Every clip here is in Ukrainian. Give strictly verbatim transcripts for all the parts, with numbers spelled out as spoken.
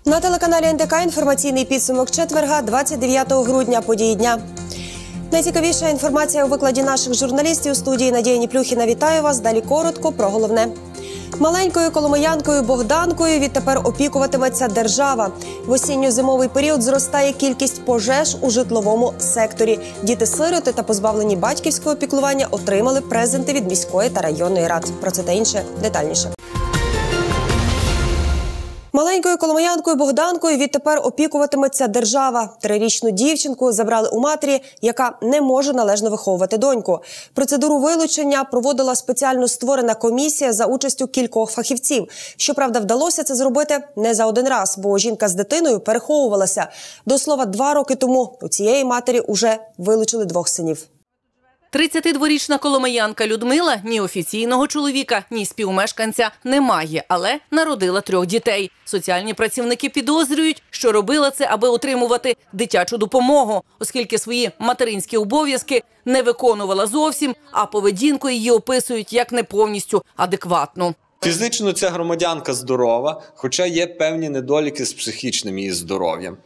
На телеканалі ен те ка інформаційний підсумок четверга, двадцять дев'ятого грудня, події дня. Найцікавіша інформація у викладі наших журналістів. У студії Надія Ніплюхіна вітаю вас. Далі коротко про головне. Маленькою коломиянкою Богданкою відтепер опікуватиметься держава. В осінньо-зимовий період зростає кількість пожеж у житловому секторі. Діти-сироти та позбавлені батьківського піклування отримали презенти від міської та районної рад. Про це та інше детальніше. Маленькою коломиянкою Богданкою відтепер опікуватиметься держава. Трирічну дівчинку забрали у матері, яка не може належно виховувати доньку. Процедуру вилучення проводила спеціально створена комісія за участю кількох фахівців. Щоправда, вдалося це зробити не за один раз, бо жінка з дитиною переховувалася. До слова, два роки тому у цієї матері уже вилучили двох синів. тридцятидворічна коломиянка Людмила ні офіційного чоловіка, ні співмешканця не має, але народила трьох дітей. Соціальні працівники підозрюють, що робила це, аби отримувати дитячу допомогу, оскільки свої материнські обов'язки не виконувала зовсім, а поведінку її описують як не повністю адекватну. Фізично ця громадянка здорова, хоча є певні недоліки з психічним її здоров'ям.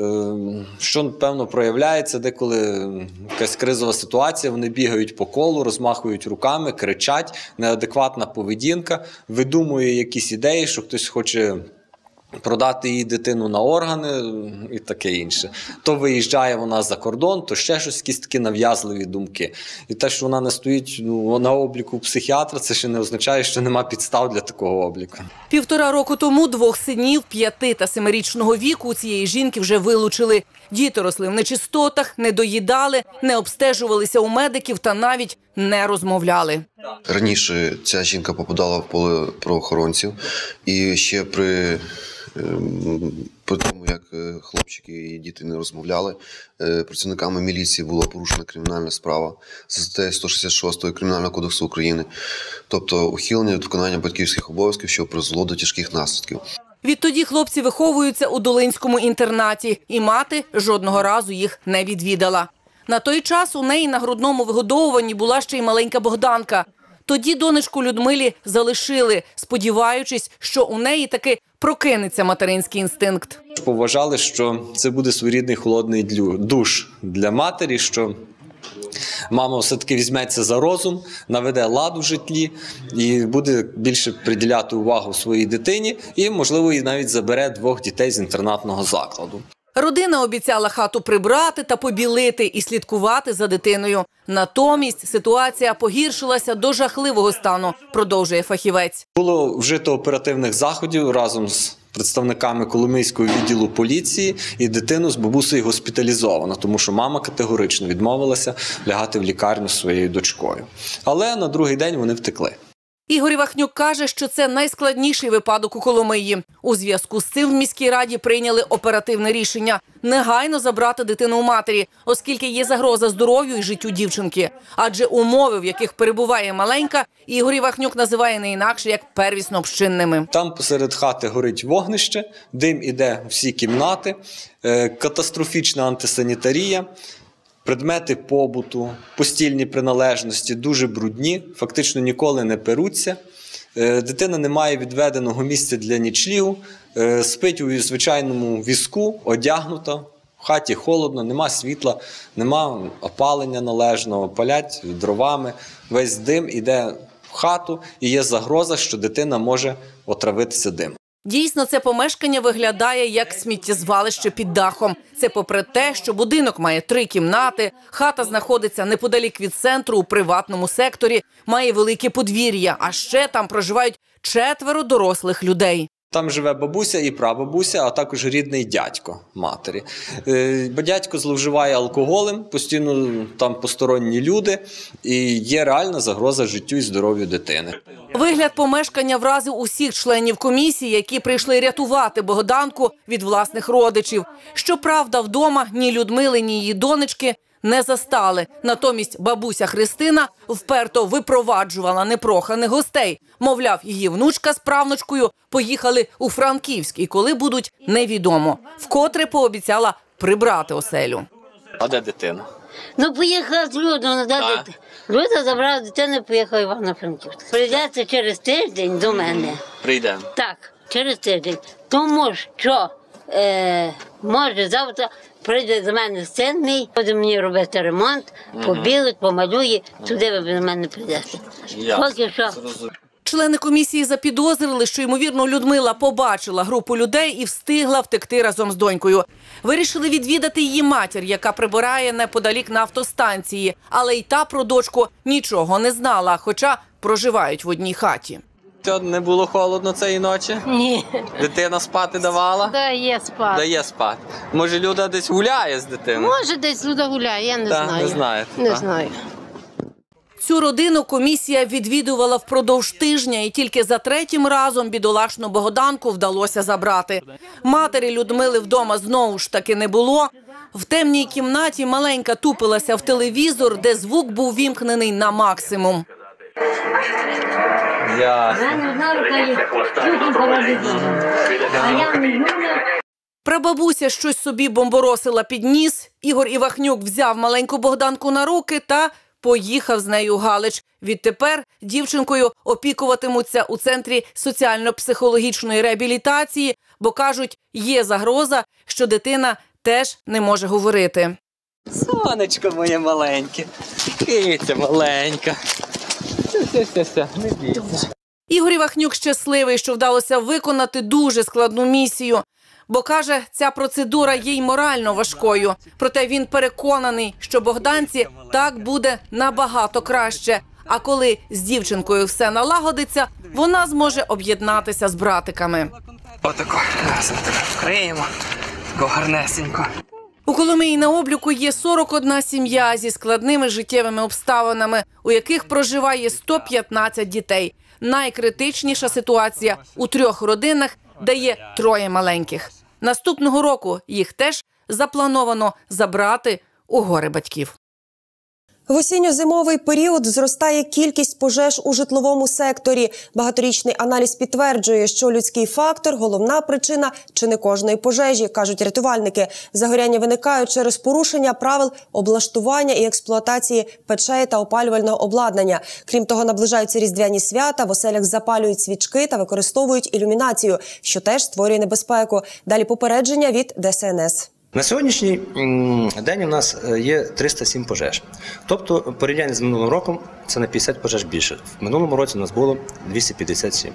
Що, певно, проявляється, деколи якась кризова ситуація, вони бігають по колу, розмахують руками, кричать, неадекватна поведінка, видумує якісь ідеї, що хтось хоче продати її дитину на органи і таке інше. То виїжджає вона за кордон, то ще щось, якісь такі нав'язливі думки. І те, що вона не стоїть ну, на обліку психіатра, це ще не означає, що нема підстав для такого обліку. Півтора року тому двох синів п'яти та семирічного віку у цієї жінки вже вилучили. Діти росли в нечистотах, не доїдали, не обстежувалися у медиків та навіть не розмовляли. Раніше ця жінка попадала в поле правоохоронців і ще при... По тому, як хлопчики і діти не розмовляли, працівниками міліції була порушена кримінальна справа за статтею сто шістдесят шість Кримінального кодексу України, тобто ухилення від виконання батьківських обов'язків, що призвело до тяжких наслідків. Відтоді хлопці виховуються у долинському інтернаті, і мати жодного разу їх не відвідала. На той час у неї на грудному вигодовуванні була ще й маленька Богданка. Тоді донечку Людмилі залишили, сподіваючись, що у неї таки прокинеться материнський інстинкт. Поважали, що це буде своєрідний холодний душ для матері, що мама все-таки візьметься за розум, наведе лад у житлі і буде більше приділяти увагу своїй дитині і, можливо, і навіть забере двох дітей з інтернатного закладу. Родина обіцяла хату прибрати та побілити і слідкувати за дитиною. Натомість ситуація погіршилася до жахливого стану, продовжує фахівець. Було вжито оперативних заходів разом з представниками Коломийського відділу поліції, і дитину з бабусею госпіталізовано, тому що мама категорично відмовилася лягати в лікарню з своєю дочкою. Але на другий день вони втекли. Ігор Івахнюк каже, що це найскладніший випадок у Коломиї. У зв'язку з цим в міській раді прийняли оперативне рішення – негайно забрати дитину у матері, оскільки є загроза здоров'ю і життю дівчинки. Адже умови, в яких перебуває маленька, Ігор Івахнюк називає не інакше, як первісно-общинними. Там посеред хати горить вогнище, дим іде в всі кімнати, катастрофічна антисанітарія. Предмети побуту, постільні приналежності дуже брудні, фактично ніколи не перуться. Дитина не має відведеного місця для нічлігу, спить у звичайному візку, одягнута, в хаті холодно, нема світла, нема опалення належного, палять дровами. Весь дим іде в хату і є загроза, що дитина може отравитися димом. Дійсно, це помешкання виглядає як сміттєзвалище під дахом. Це попри те, що будинок має три кімнати, хата знаходиться неподалік від центру у приватному секторі, має велике подвір'я, а ще там проживають четверо дорослих людей. Там живе бабуся і прабабуся, а також рідний дядько матері. Бо дядько зловживає алкоголем, постійно там посторонні люди, і є реальна загроза життю і здоров'ю дитини. Вигляд помешкання вразив усіх членів комісії, які прийшли рятувати Богданку від власних родичів. Щоправда, вдома ні Людмили, ні її донечки не застали. Натомість бабуся Христина вперто випроваджувала непроханих гостей. Мовляв, її внучка з правнучкою поїхали у Франківськ, і коли будуть – невідомо. Вкотре пообіцяла прибрати оселю. А де дитина? Ну, поїхала з Людою, Люда, Люда забрала дитину і поїхала в Івано-Франківськ. Прийдеться через тиждень до мене. Прийдемо. Так, через тиждень. Тому що е, може завтра прийде до мене син мій, буде мені робити ремонт, побілить, помалює, туди ви до мене прийдете. Поки що. Члени комісії запідозрили, що, ймовірно, Людмила побачила групу людей і встигла втекти разом з донькою. Вирішили відвідати її матір, яка прибирає неподалік на автостанції. Але й та про дочку нічого не знала, хоча проживають в одній хаті. Не було холодно цієї ночі? Ні. Дитина спати давала? Дає спати. Дає спати. Може, Люда десь гуляє з дитиною? Може, десь Люда гуляє, я не Та, знаю. не знаєте, Не та. знаю. Цю родину комісія відвідувала впродовж тижня, і тільки за третім разом бідолашну Богданку вдалося забрати. Матері Людмили вдома знову ж таки не було. В темній кімнаті маленька тупилася в телевізор, де звук був вімкнений на максимум. Я... Прабабуся щось собі бомборосила під ніс. Ігор Івахнюк взяв маленьку Богданку на руки та поїхав з нею у Галич. Відтепер дівчинкою опікуватимуться у Центрі соціально-психологічної реабілітації, бо, кажуть, є загроза, що дитина теж не може говорити. Сонечко моє маленьке, киця маленька. Все-все-все, не бійся. Ігор Івахнюк щасливий, що вдалося виконати дуже складну місію. Бо, каже, ця процедура є й морально важкою. Проте він переконаний, що Богданці так буде набагато краще. А коли з дівчинкою все налагодиться, вона зможе об'єднатися з братиками. Отако, зараз ми тебе вкриємо. Тако гарнесенько. У Коломиї на обліку є сорок одна сім'я зі складними життєвими обставинами, у яких проживає сто п'ятнадцять дітей. Найкритичніша ситуація у трьох родинах, де є троє маленьких. Наступного року їх теж заплановано забрати у гори батьків. В осінньо-зимовий період зростає кількість пожеж у житловому секторі. Багаторічний аналіз підтверджує, що людський фактор – головна причина чи не кожної пожежі, кажуть рятувальники. Загоряння виникають через порушення правил облаштування і експлуатації печей та опалювального обладнання. Крім того, наближаються різдвяні свята, в оселях запалюють свічки та використовують ілюмінацію, що теж створює небезпеку. Далі попередження від Де Ес Ен Ес. На сьогоднішній день у нас є триста сім пожеж. Тобто, порівняння з минулим роком, це на п'ятдесят пожеж більше. В минулому році у нас було двісті п'ятдесят сім.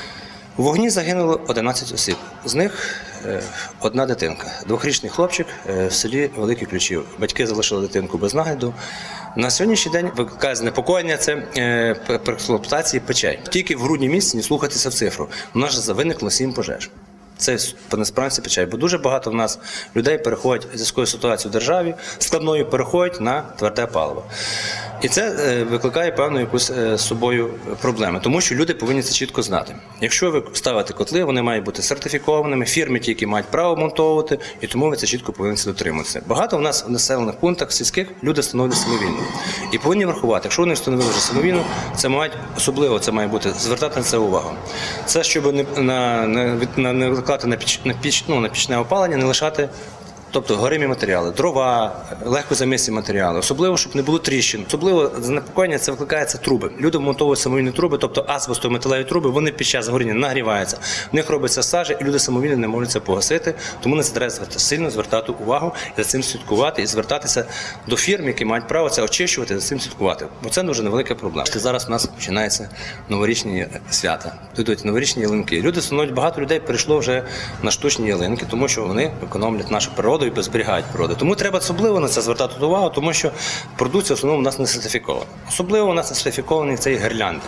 У вогні загинуло одинадцять осіб. З них одна дитинка. Двохрічний хлопчик в селі Великі Ключів. Батьки залишили дитинку без нагляду. На сьогоднішній день викликає занепокоєння – це при експлуатації печей. Тільки в грудні місяці не слухатися в цифру. У нас же виникло сім пожеж. Це по несправності печей, бо дуже багато в нас людей переходять в зв'язку з ситуацією в державі, складною переходять на тверде паливо. І це викликає певну якусь з собою проблеми, тому що люди повинні це чітко знати. Якщо ви ставите котли, вони мають бути сертифікованими, фірми ті, які мають право монтовувати, і тому ви це чітко повинні дотримуватися. Багато в нас в населених пунктах сільських люди встановлюють самовільно. І повинні врахувати, якщо вони встановили вже самовільно, це мають, особливо це має бути, звертати на це увагу. Це, щоб не, на, на, не викликати на, піч, на, піч, ну, на пічне опалення, не лишати. Тобто горимі матеріали, дрова, легкозамісні матеріали, особливо, щоб не було тріщин. Особливо занепокоєння це викликається труби. Люди вмонтовують самовільні труби, тобто асбестометалеві труби, вони під час горіння нагріваються. В них робиться сажа, і люди самовільно не можуть це погасити. Тому на це треба сильно звертати увагу і за цим слідкувати, і звертатися до фірм, які мають право це очищувати, і за цим слідкувати. Бо це дуже невелика проблема. Зараз у нас починаються новорічні свята, йдуть новорічні ялинки. Люди встановлюють, багато людей перейшло вже на штучні ялинки, тому що вони економлять нашу природу і зберігають природу. Тому треба особливо на це звертати увагу, тому що продукція в основному у нас не сертифікована. Особливо у нас не сертифікований цей гірлянди.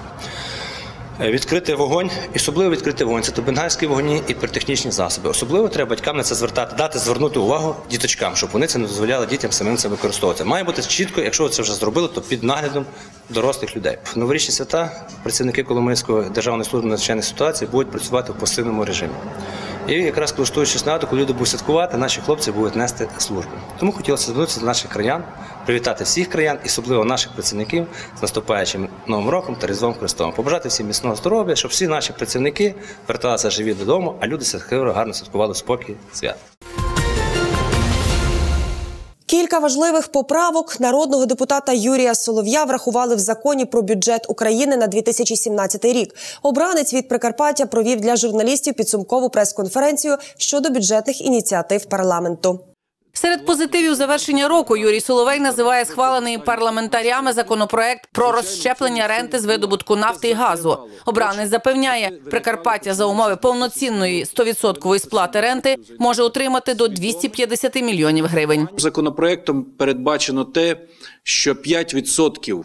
Відкрити вогонь, і особливо відкрити вогонь. Це то бенгальські вогні і піротехнічні засоби. Особливо треба батькам на це звертати, дати звернути увагу діточкам, щоб вони це не дозволяли дітям самим це використовувати. Має бути чітко, якщо ви це вже зробили, то під наглядом дорослих людей. В новорічні свята працівники Коломийської державної служби надзвичайних ситуацій будуть працювати в посиленому режимі. І якраз користуючись нагоду, коли люди будуть святкувати, наші хлопці будуть нести службу. Тому хотілося звернутися до наших краян, привітати всіх краян, і особливо наших працівників з наступаючим Новим роком та Різдвом Христовим. Побажати всім міцного здоров'я, щоб всі наші працівники верталися живі додому, а люди святково гарно святкували спокій, свят. Кілька важливих поправок народного депутата Юрія Солов'я врахували в законі про бюджет України на дві тисячі сімнадцятий рік. Обранець від Прикарпаття провів для журналістів підсумкову прес-конференцію щодо бюджетних ініціатив парламенту. Серед позитивів завершення року Юрій Соловей називає схвалений парламентарями законопроект про розщеплення ренти з видобутку нафти і газу. Обранець запевняє, Прикарпаття за умови повноцінної сто відсотків сплати ренти може отримати до двісті п'ятдесят мільйонів гривень. Законопроектом передбачено те, що п'ять відсотків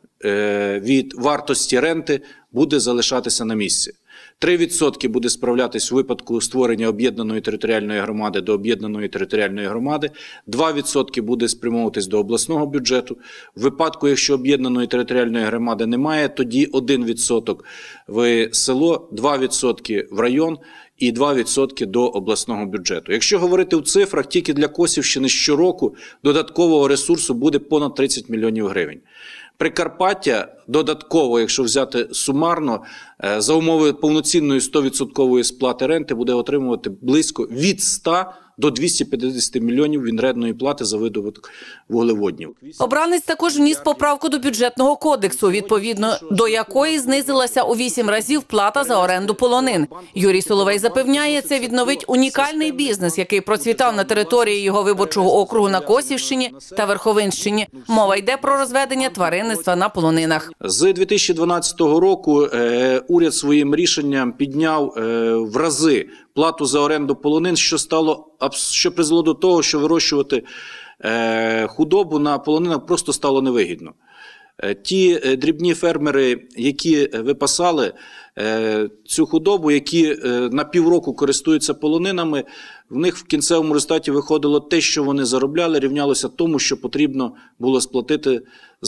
від вартості ренти буде залишатися на місці. три відсотки буде справлятись у випадку створення об'єднаної територіальної громади до об'єднаної територіальної громади, два відсотки буде спрямовуватись до обласного бюджету. В випадку, якщо об'єднаної територіальної громади немає, тоді один відсоток в село, два відсотки в район і два відсотки до обласного бюджету. Якщо говорити в цифрах, тільки для Косівщини щороку додаткового ресурсу буде понад тридцять мільйонів гривень. Прикарпаття додатково, якщо взяти сумарно, за умови повноцінної сто відсотків сплати ренти буде отримувати близько від ста до двохсот п'ятдесят мільйонів відрядної плати за видобуток вуглеводнів. Обранець також вніс поправку до бюджетного кодексу, відповідно до якої знизилася у вісім разів плата за оренду полонин. Юрій Соловей запевняє, це відновить унікальний бізнес, який процвітав на території його виборчого округу на Косівщині та Верховинщині. Мова йде про розведення тваринництва на полонинах. З дві тисячі дванадцятого року е, уряд своїм рішенням підняв е, в рази плату за оренду полонин, що стало що призвело до того, що вирощувати е, худобу на полонинах просто стало невигідно. Е, ті е, дрібні фермери, які випасали е, цю худобу, які е, на півроку користуються полонинами, в них в кінцевому результаті виходило те, що вони заробляли, рівнялося тому, що потрібно було сплатити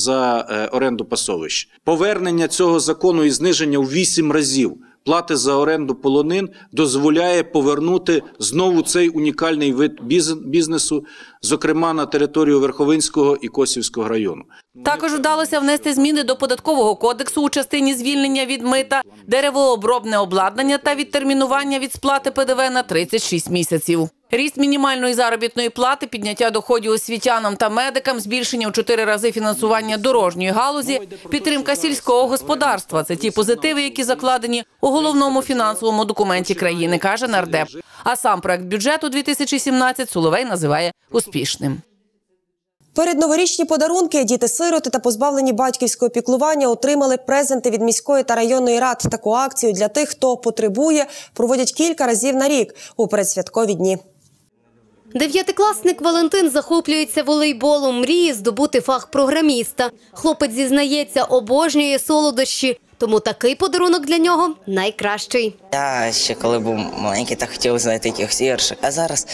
за е, оренду пасовищ. Повернення цього закону і зниження у вісім разів плати за оренду полонин дозволяє повернути знову цей унікальний вид бізнесу, зокрема на територію Верховинського і Косівського району. Також вдалося внести зміни до податкового кодексу у частині звільнення від мита, деревообробне обладнання та відтермінування від сплати Пе Де Ве на тридцять шість місяців. Ріст мінімальної заробітної плати, підняття доходів освітянам та медикам, збільшення у чотири рази фінансування дорожньої галузі, підтримка сільського господарства – це ті позитиви, які закладені у головному фінансовому документі країни, каже нардеп. А сам проект бюджету дві тисячі сімнадцять Соловей називає успішним. Передноворічні подарунки діти-сироти та позбавлені батьківського піклування отримали презенти від міської та районної рад. Таку акцію для тих, хто потребує, проводять кілька разів на рік у передсвяткові дні. Дев'ятикласник Валентин захоплюється волейболом, мріє здобути фах програміста. Хлопець зізнається, обожнює солодощі, тому такий подарунок для нього найкращий. Я ще коли був маленький, так хотів знайти якихось іграшок, а зараз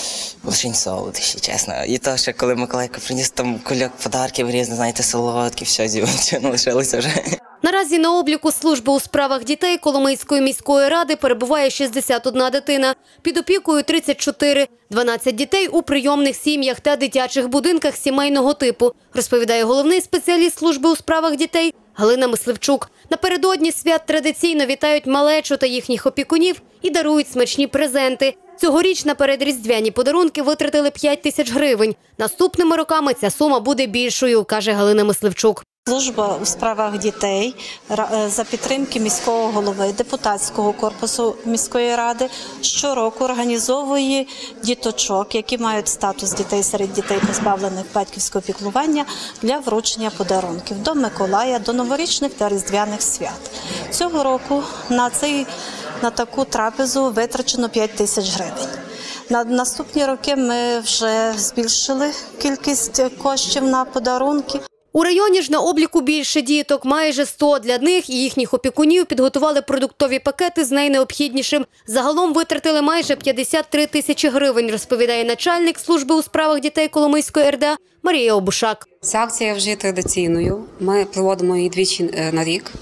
лише солодощі, чесно. І то, що коли Миколайко приніс там кульок подарків різних, знаєте, солодкі, все, зівчено лишилося вже. Наразі на обліку служби у справах дітей Коломийської міської ради перебуває шістдесят одна дитина. Під опікою тридцять чотири. дванадцять дітей у прийомних сім'ях та дитячих будинках сімейного типу, розповідає головний спеціаліст служби у справах дітей Галина Мисливчук. Напередодні свят традиційно вітають малечу та їхніх опікунів і дарують смачні презенти. Цьогоріч на передріздвяні подарунки витратили п'ять тисяч гривень. Наступними роками ця сума буде більшою, каже Галина Мисливчук. Служба у справах дітей за підтримки міського голови, депутатського корпусу міської ради щороку організовує діточок, які мають статус дітей серед дітей, позбавлених батьківського піклування, для вручення подарунків до Миколая, до новорічних та різдвяних свят. Цього року на, цей, на таку трапезу витрачено п'ять тисяч гривень. На наступні роки ми вже збільшили кількість коштів на подарунки. У районі ж на обліку більше діток, майже сто. Для них і їхніх опікунів підготували продуктові пакети з найнеобхіднішим. Загалом витратили майже п'ятдесят три тисячі гривень, розповідає начальник служби у справах дітей Коломийської ер де а Марія Обушак. Ця акція вже є традиційною. Ми проводимо її двічі на рік.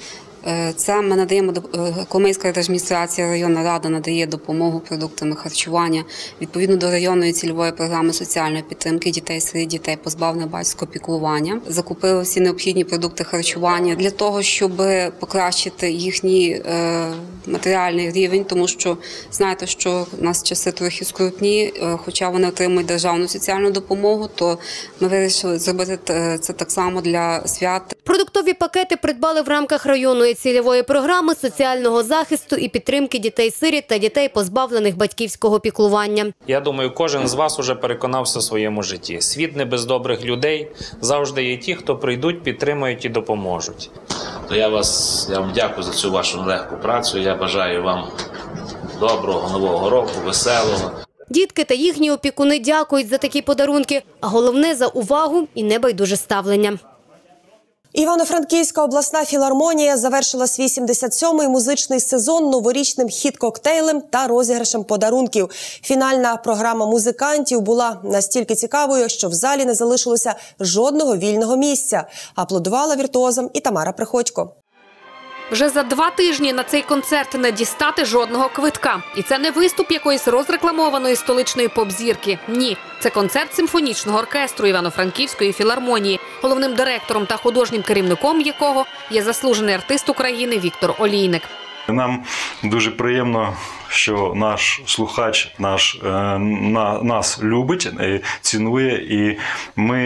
Це ми надаємо, Коломийська держадміністрація, районна рада надає допомогу продуктами харчування відповідно до районної цільової програми соціальної підтримки дітей, серед дітей позбавлених батьківського піклування. Закупили всі необхідні продукти харчування для того, щоб покращити їхній матеріальний рівень, тому що знаєте, що у нас часи трохи скрутні, хоча вони отримують державну соціальну допомогу, то ми вирішили зробити це так само для свят. Продуктові пакети придбали в рамках районної цільової програми соціального захисту і підтримки дітей-сиріт та дітей, позбавлених батьківського піклування. Я думаю, кожен з вас уже переконався в своєму житті. Світ не без добрих людей, завжди є ті, хто прийдуть, підтримають і допоможуть. То я вас, я вам дякую за цю вашу нелегку працю, я бажаю вам доброго нового року, веселого. Дітки та їхні опікуни дякують за такі подарунки, а головне – за увагу і небайдуже ставлення. Івано-Франківська обласна філармонія завершила свій сімдесят сьомий музичний сезон новорічним хіт-коктейлем та розіграшем подарунків. Фінальна програма музикантів була настільки цікавою, що в залі не залишилося жодного вільного місця. Аплодувала віртуозам і Тамара Приходько. Вже за два тижні на цей концерт не дістати жодного квитка. І це не виступ якоїсь розрекламованої столичної поп-зірки. Ні, це концерт симфонічного оркестру Івано-Франківської філармонії, головним директором та художнім керівником якого є заслужений артист України Віктор Олійник. Нам дуже приємно, що наш слухач наш, е, на, нас любить, е, цінує, і ми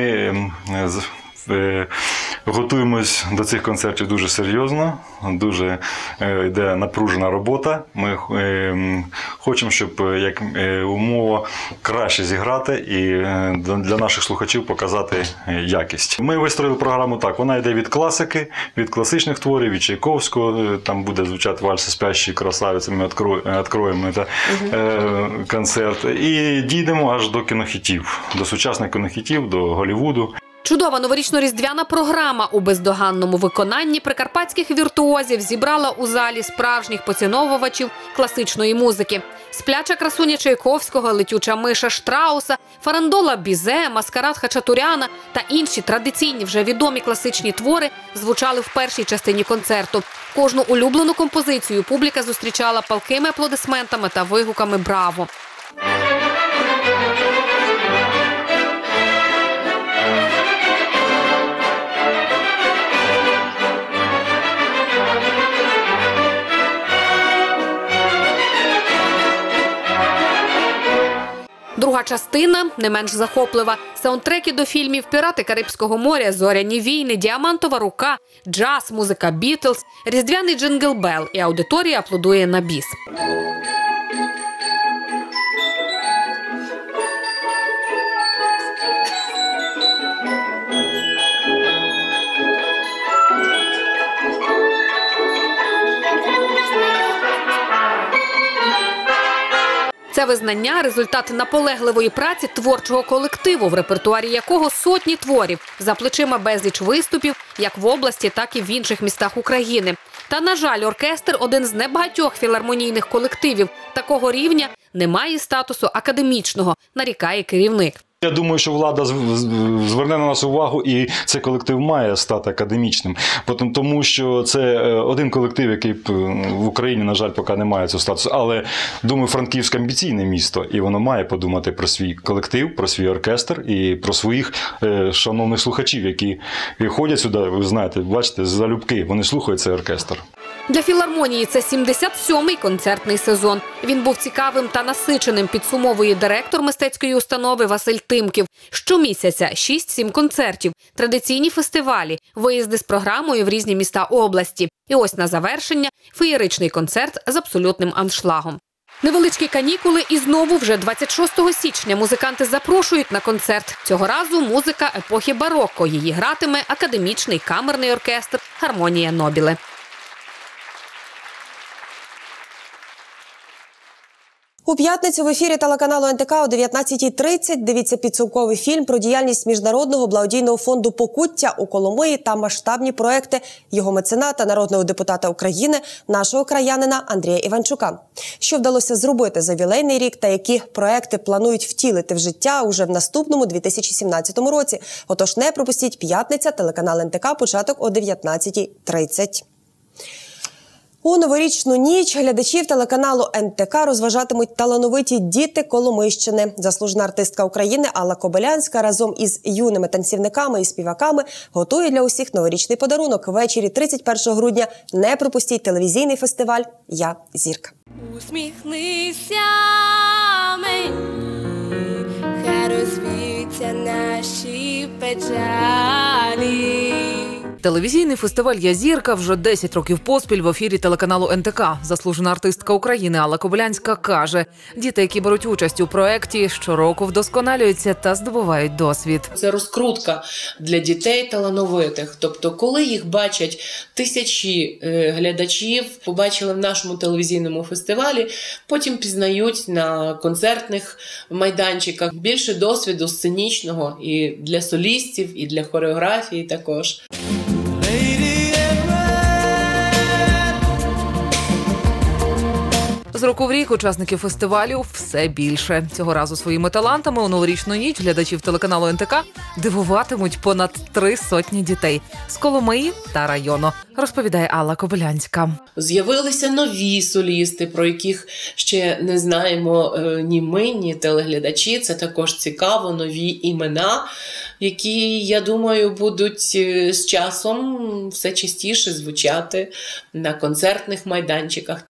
е, е, готуємось до цих концертів дуже серйозно, дуже е, йде напружена робота. Ми е, хочемо, щоб як е, умова краще зіграти і е, для наших слухачів показати якість. Ми вистроїли програму так, вона йде від класики, від класичних творів, від Чайковського, там буде звучати вальс «Спящі красавиці», ми відкроємо це, е, концерт, і дійдемо аж до кінохітів, до сучасних кінохітів, до Голлівуду. Чудова новорічно-різдвяна програма у бездоганному виконанні прикарпатських віртуозів зібрала у залі справжніх поціновувачів класичної музики. Спляча красуня Чайковського, летюча миша Штрауса, фарандола Бізе, маскарад Хачатуряна та інші традиційні вже відомі класичні твори звучали в першій частині концерту. Кожну улюблену композицію публіка зустрічала палкими аплодисментами та вигуками «Браво!». Друга частина не менш захоплива. Саундтреки до фільмів «Пірати Карибського моря», «Зоряні війни», «Діамантова рука», джаз, музика «Бітлз», різдвяний «Джингл Белл» і аудиторія аплодує на біс. Це визнання – результат наполегливої праці творчого колективу, в репертуарі якого сотні творів, за плечима безліч виступів, як в області, так і в інших містах України. Та, на жаль, оркестр – один з небагатьох філармонійних колективів. Такого рівня не має статусу академічного, нарікає керівник. Я думаю, що влада зверне на нас увагу, і цей колектив має стати академічним. Тому що це один колектив, який в Україні, на жаль, поки не має цього статусу. Але, думаю, Франківськ – амбіційне місто, і воно має подумати про свій колектив, про свій оркестр і про своїх шановних слухачів, які ходять сюди, ви знаєте, бачите, залюбки, вони слухають цей оркестр. Для філармонії це сімдесят сьомий концертний сезон. Він був цікавим та насиченим, підсумовує директор мистецької установи Василь Тимків. Щомісяця шість-сім концертів, традиційні фестивалі, виїзди з програмою в різні міста області. І ось на завершення – феєричний концерт з абсолютним аншлагом. Невеличкі канікули і знову вже двадцять шостого січня музиканти запрошують на концерт. Цього разу музика епохи барокко. Її гратиме академічний камерний оркестр «Гармонія Нобіле». У п'ятницю в ефірі телеканалу ен те ка о дев'ятнадцятій тридцять дивіться підсумковий фільм про діяльність Міжнародного благодійного фонду «Покуття» у Коломиї та масштабні проекти його мецената, народного депутата України, нашого краянина Андрія Іванчука. Що вдалося зробити за ювілейний рік та які проекти планують втілити в життя уже в наступному дві тисячі сімнадцятому році. Отож не пропустіть п'ятниця, телеканал ен те ка, початок о дев'ятнадцятій тридцять. У новорічну ніч глядачів телеканалу ен те ка розважатимуть талановиті діти Коломийщини. Заслужена артистка України Алла Кобилянська разом із юними танцівниками і співаками готує для усіх новорічний подарунок. Ввечері тридцять першого грудня не пропустіть телевізійний фестиваль «Я – зірка». Усміхнися мені, хай розвіються наші печалі. Телевізійний фестиваль «Я – зірка» вже десять років поспіль в ефірі телеканалу ен те ка. Заслужена артистка України Алла Кобилянська каже, діти, які беруть участь у проєкті, щороку вдосконалюються та здобувають досвід. Це розкрутка для дітей талановитих. Тобто, коли їх бачать тисячі глядачів, побачили в нашому телевізійному фестивалі, потім пізнають на концертних майданчиках. Більше досвіду сценічного і для солістів, і для хореографії також. З року в рік учасників фестивалю все більше. Цього разу своїми талантами у новорічну ніч глядачів телеканалу ен те ка дивуватимуть понад три сотні дітей з Коломиї та району, розповідає Алла Кобилянська. З'явилися нові солісти, про яких ще не знаємо ні ми, ні телеглядачі. Це також цікаво, нові імена, які, я думаю, будуть з часом все частіше звучати на концертних майданчиках.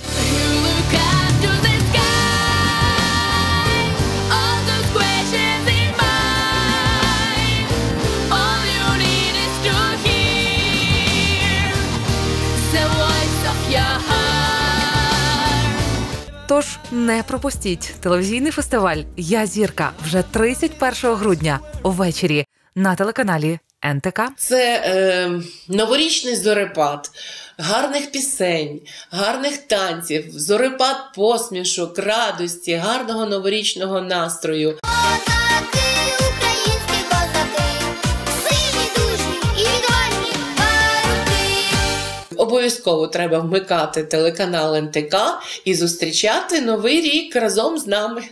Тож не пропустіть телевізійний фестиваль «Я – зірка» вже тридцять першого грудня увечері на телеканалі ен те ка. Це е, новорічний зорепад, гарних пісень, гарних танців, зорепад посмішок, радості, гарного новорічного настрою. Обов'язково треба вмикати телеканал ен те ка і зустрічати Новий рік разом з нами.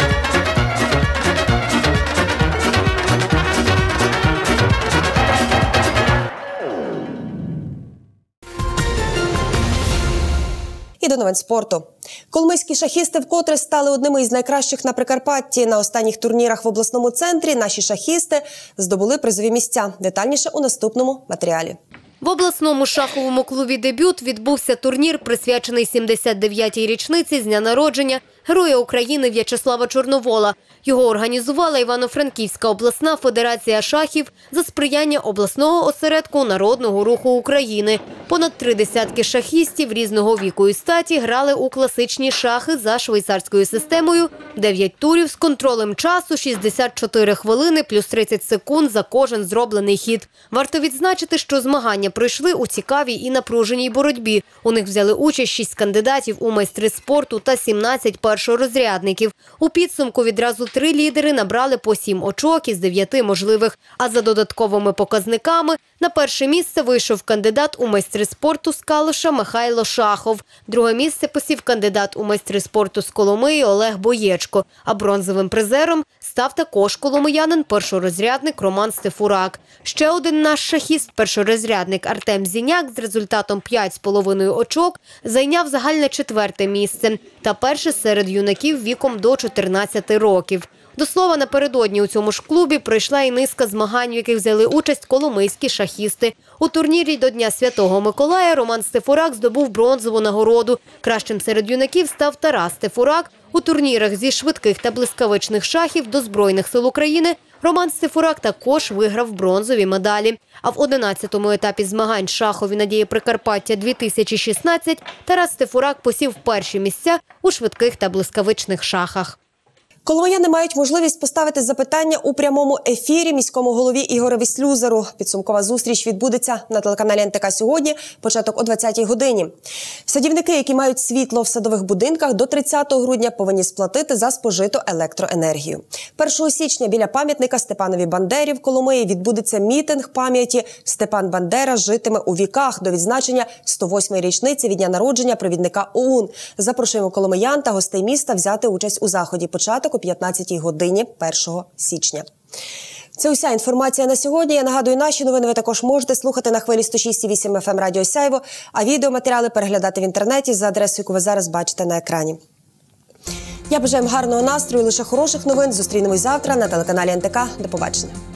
І до новин спорту. Коломийські шахісти вкотре стали одними із найкращих на Прикарпатті. На останніх турнірах в обласному центрі наші шахісти здобули призові місця. Детальніше у наступному матеріалі. В обласному шаховому клубі «Дебют» відбувся турнір, присвячений сімдесят дев'ятій річниці з дня народження Героя України В'ячеслава Чорновола. Його організувала Івано-Франківська обласна федерація шахів за сприяння обласного осередку Народного руху України. Понад три десятки шахістів різного віку і статі грали у класичні шахи за швейцарською системою. дев'ять турів з контролем часу, шістдесят чотири хвилини плюс тридцять секунд за кожен зроблений хід. Варто відзначити, що змагання пройшли у цікавій і напруженій боротьбі. У них взяли участь шість кандидатів у майстри спорту та сімнадцять першорозрядників. У підсумку відразу три лідери набрали по сім очок із дев'яти можливих. А за додатковими показниками на перше місце вийшов кандидат у майстри спорту з Калуша Михайло Шахов. Друге місце посів кандидат у майстри спорту з Коломиї Олег Боєчко. А бронзовим призером став також коломиянин першорозрядник Роман Стефурак. Ще один наш шахіст, першорозрядник Артем Зіняк з результатом п'ять з половиною очок зайняв загальне четверте місце та перше серед юнаків віком до чотирнадцяти років. До слова, напередодні у цьому ж клубі пройшла і низка змагань, в яких взяли участь коломийські шахісти. У турнірі до Дня Святого Миколая Роман Стефурак здобув бронзову нагороду. Кращим серед юнаків став Тарас Стефурак. У турнірах зі швидких та блискавичних шахів до Збройних сил України Роман Стефурак також виграв бронзові медалі. А в одинадцятому етапі змагань «Шахові надії Прикарпаття-дві тисячі шістнадцять» Тарас Стефурак посів перші місця у швидких та блискавичних шахах. Коломияни мають можливість поставити запитання у прямому ефірі міському голові Ігорові Слюзеру. Підсумкова зустріч відбудеться на телеканалі ен те ка сьогодні, початок о двадцятій годині. Садівники, які мають світло в садових будинках, до тридцятого грудня повинні сплатити за спожиту електроенергію. першого січня біля пам'ятника Степанові Бандері в Коломиї відбудеться мітинг пам'яті «Степан Бандера житиме у віках» до відзначення сто восьмої річниці від дня народження провідника о у ен. Запрошуємо коломиян та гостей міста взяти участь у заході. Початок о п'ятнадцятій годині першого січня. Це уся інформація на сьогодні. Я нагадую, наші новини ви також можете слухати на хвилі сто шість і вісім еф ем Радіо Сяйво, а відеоматеріали переглядати в інтернеті за адресою, яку ви зараз бачите на екрані. Я бажаю вам гарного настрою, лише хороших новин. Зустрінемось завтра на телеканалі ен те ка. До побачення.